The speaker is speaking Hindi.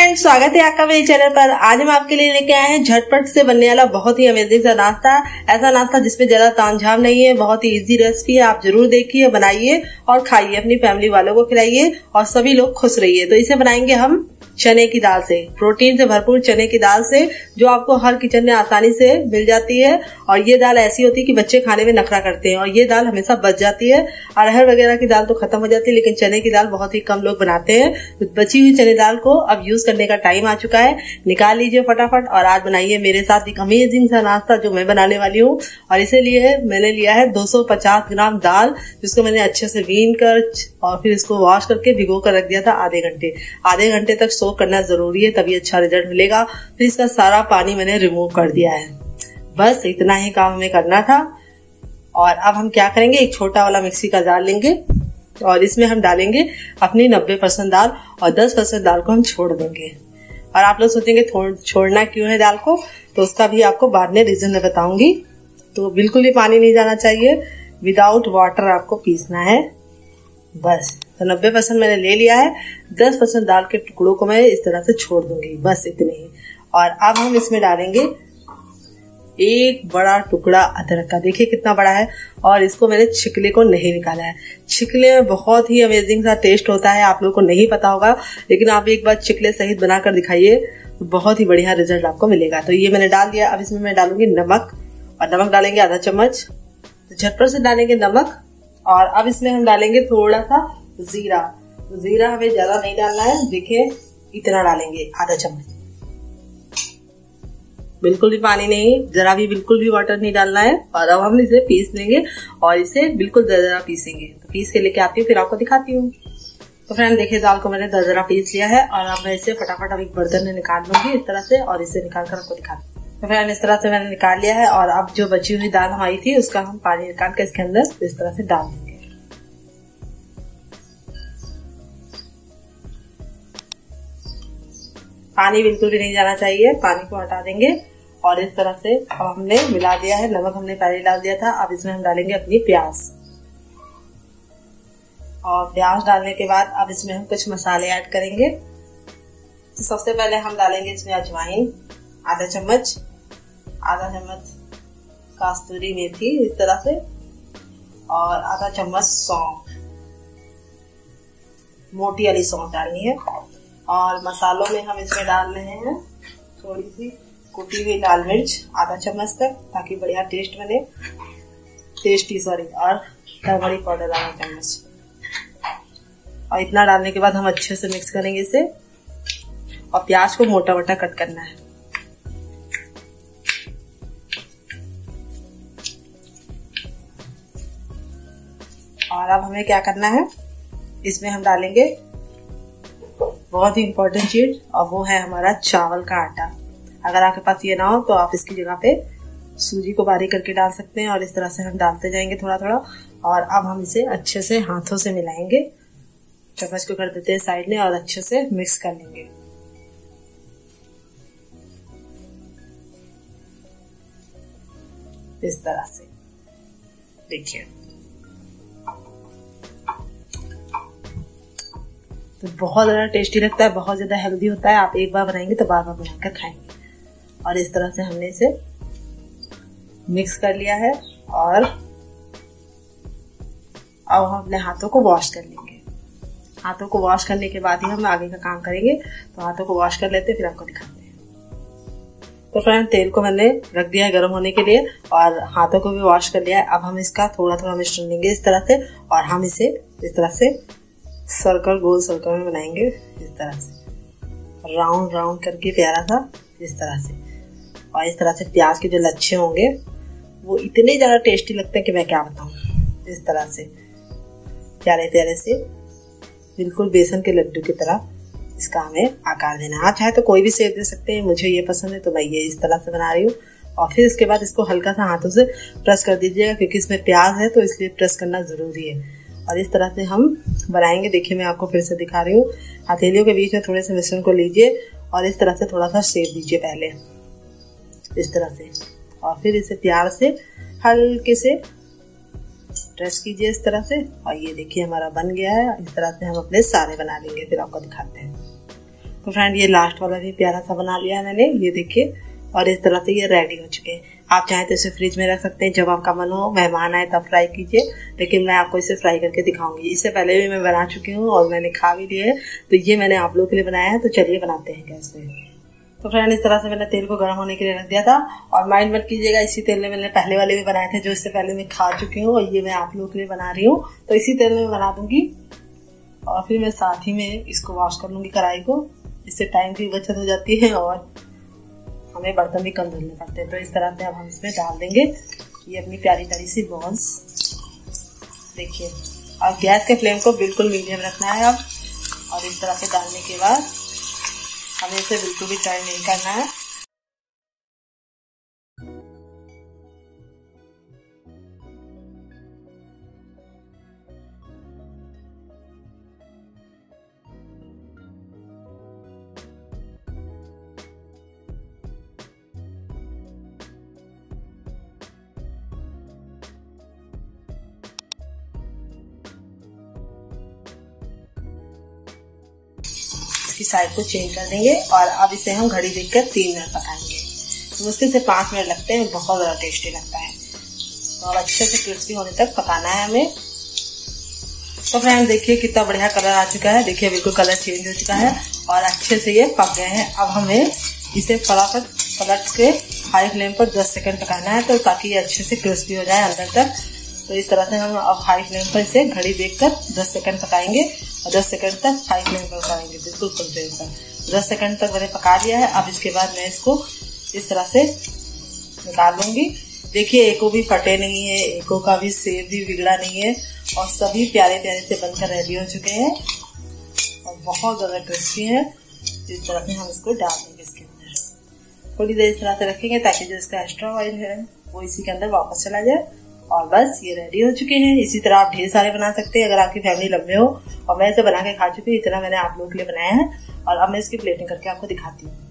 फ्रेंड्स, स्वागत है आपका मेरे चैनल पर। आज हम आपके लिए लेके आए हैं झटपट से बनने वाला बहुत ही अमेजिंग सा नाश्ता। ऐसा नाश्ता जिसमें ज्यादा तामझाम नहीं है, बहुत ही इजी रेसिपी है। आप जरूर देखिए, बनाइए और खाइए, अपनी फैमिली वालों को खिलाइए और सभी लोग खुश रहिए। तो इसे बनाएंगे हम चने की दाल से, प्रोटीन से भरपूर चने की दाल से, जो आपको हर किचन में आसानी से मिल जाती है। और ये दाल ऐसी होती है कि बच्चे खाने में नखरा करते हैं और ये दाल हमेशा बच जाती है। अरहर वगैरह की दाल तो खत्म हो जाती है, लेकिन चने की दाल बहुत ही कम लोग बनाते हैं। तो बची हुई चने दाल को अब यूज करने का टाइम आ चुका है, निकाल लीजिए फटाफट और आज बनाइए मेरे साथ एक अमेजिंग सा नाश्ता जो मैं बनाने वाली हूँ। और इसे लिए मैंने लिया है 250 ग्राम दाल, जिसको मैंने अच्छे से बीन कर और फिर इसको वॉश करके भिगो कर रख दिया था आधे घंटे तक सोक करना जरूरी है, तभी अच्छा रिजल्ट मिलेगा। फिर इसका सारा पानी मैंने रिमूव कर दिया है। बस इतना ही काम हमें करना था। और अब हम क्या करेंगे, एक छोटा वाला मिक्सी का जार लेंगे और इसमें हम डालेंगे अपनी 90% दाल और 10% दाल को हम छोड़ देंगे। और आप लोग सोचेंगे छोड़ना क्यों है दाल को, तो उसका भी आपको बाद में रीजन मैं बताऊंगी। तो बिल्कुल भी पानी नहीं जाना चाहिए, विदाउट वाटर आपको पीसना है। बस तो 90% मैंने ले लिया है, 10% दाल के टुकड़ों को मैं इस तरह से छोड़ दूंगी, बस इतने ही। और अब हम इसमें डालेंगे एक बड़ा टुकड़ा अदरक का, देखिए कितना बड़ा है। और इसको मैंने छिकले को नहीं निकाला है। छिकले में बहुत ही अमेजिंग सा टेस्ट होता है, आप लोगों को नहीं पता होगा, लेकिन आप एक बार छिकले सहित बनाकर दिखाइए, बहुत ही बढ़िया रिजल्ट आपको मिलेगा। तो ये मैंने डाल दिया। अब इसमें मैं डालूंगी नमक, और नमक डालेंगे आधा चम्मच। तो झटपट से डालेंगे नमक। और अब इसमें हम डालेंगे थोड़ा सा जीरा। जीरा हमें ज्यादा नहीं डालना है, देखिए इतना डालेंगे, आधा चम्मच। बिल्कुल भी पानी नहीं, जरा भी बिल्कुल भी वाटर नहीं डालना है। और अब हम इसे पीस लेंगे और इसे बिल्कुल दरदरा पीसेंगे। तो पीस के लेके आती हूँ, फिर आपको दिखाती हूँ। तो फ्रेंड देखिए, दाल को मैंने दरदरा पीस लिया है और अब मैं इसे फटाफट अब एक बर्तन में निकाल लूंगी इस तरह से, और इसे निकाल कर आपको दिखाती हूँ। तो फ्रेंड इस तरह से मैंने निकाल लिया है। और अब जो बची हुई दाल हमारी थी, उसका हम पानी निकाल के इसके अंदर इस तरह से डाल देंगे। पानी बिल्कुल भी नहीं जाना चाहिए, पानी को हटा देंगे। और इस तरह से अब हमने मिला दिया है, नमक हमने पहले डाल दिया था। अब इसमें हम डालेंगे अपनी प्याज, और प्याज डालने के बाद अब इसमें हम कुछ मसाले ऐड करेंगे। तो सबसे पहले हम डालेंगे इसमें अजवाइन आधा चम्मच कस्तूरी मेथी इस तरह से, और आधा चम्मच सौंफ, मोटी वाली सौंफ डालनी है। और मसालों में हम इसमें डाल रहे हैं थोड़ी सी कुटी हुई लाल मिर्च आधा चम्मच तक, ताकि बढ़िया टेस्ट बने, और टर्मरिक पाउडर आधा चम्मच। और इतना डालने के बाद हम अच्छे से मिक्स करेंगे इसे। और प्याज को मोटा मोटा कट करना है। और अब हमें क्या करना है, इसमें हम डालेंगे बहुत ही इंपॉर्टेंट चीज, और वो है हमारा चावल का आटा। अगर आपके पास ये ना हो तो आप इसकी जगह पे सूजी को बारीक करके डाल सकते हैं। और इस तरह से हम डालते जाएंगे थोड़ा थोड़ा। और अब हम इसे अच्छे से हाथों से मिलाएंगे, चम्मच को कर देते हैं साइड में और अच्छे से मिक्स कर लेंगे। इस तरह से देखिए, तो बहुत ज्यादा टेस्टी लगता है, बहुत ज्यादा हेल्दी होता है। आप एक बार बनाएंगे तो बार बार बनाकर खाएंगे। और इस तरह से हमने इसे मिक्स कर लिया है। और अब हम अपने हाथों को वॉश कर लेंगे। हाथों को वॉश करने के बाद ही हम आगे का काम करेंगे। तो हाथों को वॉश कर लेते हैं, फिर आपको दिखाते हैं। तो फ्रेंड तेल को मैंने रख दिया है गर्म होने के लिए, और हाथों को भी वॉश कर लिया है। अब हम इसका थोड़ा थोड़ा मिश्रण लेंगे इस तरह से, और हम इसे इस तरह से सर्कल, गोल सर्कल में बनाएंगे, इस तरह से राउंड राउंड करके प्यारा सा, इस तरह से। और इस तरह से प्याज के जो लच्छे होंगे वो इतने ज्यादा टेस्टी लगते हैं कि मैं क्या बताऊं। इस तरह से प्यारे प्यारे से, बिल्कुल बेसन के लड्डू की तरह इसका हमें आकार देना है। आप चाहे तो कोई भी शेप दे सकते हैं, मुझे ये पसंद है तो मैं ये इस तरह से बना रही हूँ। और फिर इसके बाद इसको हल्का सा हाथों से प्रेस कर दीजिएगा, क्योंकि इसमें प्याज है तो इसलिए प्रेस करना जरूरी है। और इस तरह से हम बनाएंगे। देखिए मैं आपको फिर से दिखा रही हूँ। हथेलियों के बीच में थोड़े से मिश्रण को लीजिए और इस तरह से थोड़ा सा शेप दीजिए पहले, इस तरह से। और फिर इसे प्यार से हल्के से प्रेस कीजिए इस तरह से। और ये देखिए हमारा बन गया है। इस तरह से हम अपने सारे बना लेंगे, फिर आपको दिखाते हैं। तो फ्रेंड ये लास्ट वाला भी प्यारा सा बना लिया मैंने, ये देखिए। और इस तरह से ये रेडी हो चुके हैं। आप चाहें तो इसे फ्रिज में रख सकते हैं, जब आपका मन हो, मेहमान आए तब फ्राई कीजिए, लेकिन मैं आपको इसे फ्राई करके दिखाऊंगी। इससे पहले भी मैं बना चुकी हूँ और मैंने खा भी लिए है, तो ये मैंने आप लोगों के लिए बनाया है। तो चलिए बनाते हैं गैस पे। तो फ्रेंड इस तरह से मैंने तेल को गर्म होने के लिए रख दिया था, और माइंड मत कीजिएगा, इसी तेल में मैंने पहले वाले भी बनाए थे जो इससे पहले मैं खा चुकी हूँ, और ये मैं आप लोगों के लिए बना रही हूँ। तो इसी तेल में बना दूंगी, और फिर मैं साथ ही में इसको वॉश कर लूंगी कढ़ाई को। इससे टाइम की बचत हो जाती है और हमें बर्तन भी कम धुलने पड़ते हैं। तो इस तरह से अब हम इसमें डाल देंगे ये अपनी प्यारी प्यारी सी बॉल्स, देखिए। और गैस के फ्लेम को बिल्कुल मीडियम रखना है अब। और इस तरह से डालने के बाद हमें इसे बिल्कुल भी फ्राई नहीं करना है। इसकी साइड को चेंज कर देंगे, और अब इसे हम घड़ी देखकर 3 मिनट पकाएंगे। तो मुश्किल से 5 मिनट लगते हैं, बहुत ज़्यादा टेस्टी लगता है। तो अब अच्छे से क्रिस्पी होने तक पकाना है हमें। तो फ्रेंड देखिए कितना बढ़िया कलर आ चुका है, देखिए बिल्कुल कलर चेंज हो चुका है और अच्छे से ये पक गए हैं। अब हमें इसे फटाफट पलट के हाई फ्लेम पर 10 सेकंड पकाना है, तो ताकि ये अच्छे से क्रिस्पी हो जाए अंदर तक। तो इस तरह से हम अब हाई फ्लेम पर इसे घड़ी देखकर 10 सेकंड पकाएंगे, और 10 सेकंड तक हाई फ्लेम पर पकाएंगे, बिल्कुल फुल फ्लेम पर। 10 सेकंड तक मैंने पका लिया है। अब इसके बाद मैं इसको इस तरह से निकाल लूंगी। देखिए एको भी फटे नहीं है, एको का भी शेप भी बिगड़ा नहीं है, और सभी प्यारे प्यारे से बनकर रेडी हो चुके हैं और बहुत ज्यादा क्रिस्पी है। इस तरह से हम इसको डाल देंगे इसके अंदर। थोड़ी देर इस तरह से रखेंगे ताकि जो इसका एक्स्ट्रा ऑयल है वो इसी के अंदर वापस चला जाए। और बस ये रेडी हो चुके हैं। इसी तरह आप ढेर सारे बना सकते हैं अगर आपकी फैमिली लंबे हो, और मैं इसे बना के खा चुकी हूँ। इतना मैंने आप लोगों के लिए बनाया है, और अब मैं इसकी प्लेटिंग करके आपको दिखाती हूँ।